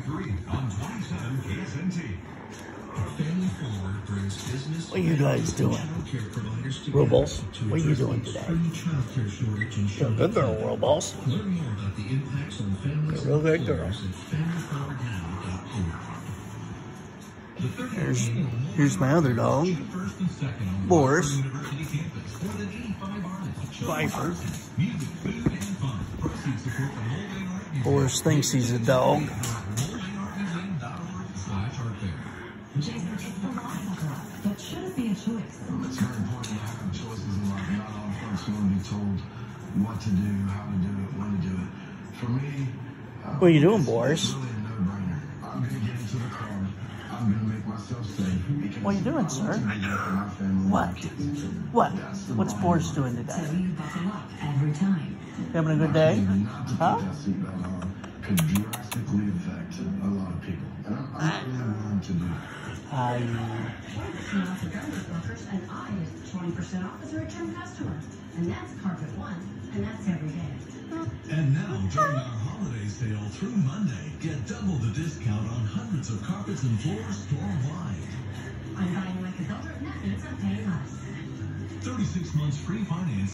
3 on 27 KSNT. Family Forward brings business. What are you guys doing? Roballs, what are you doing today? You're a good girl, Roballs. Learn more about the impacts on families. You're a real good girl. Here's my other dog, Boris. Viper. Boris thinks he's a dog. Jason, it's the lifestyle, but should it be a choice? It's very important to have choices in life. Not all folks want to be told what to do, how to do it, when to do it. For me, What are you doing, Boris? it's really a no-brainer. I'm going to get into the car. I'm going to make myself safe. What are you doing, sir? What? What? What's Boris doing today? So you buckle up every time. Having a good day? Huh? That seatbelt on could drastically affect a lot of people. And I'm really willing to do that. Now for Gardner Brokers, an eye is 20% off as a return customer. And that's Carpet One, and that's every day. And now, during our holiday sale through Monday, get double the discount on hundreds of carpets and floors store-wide. I'm buying like a builder, and that means I'm paying less. 36 months free finance.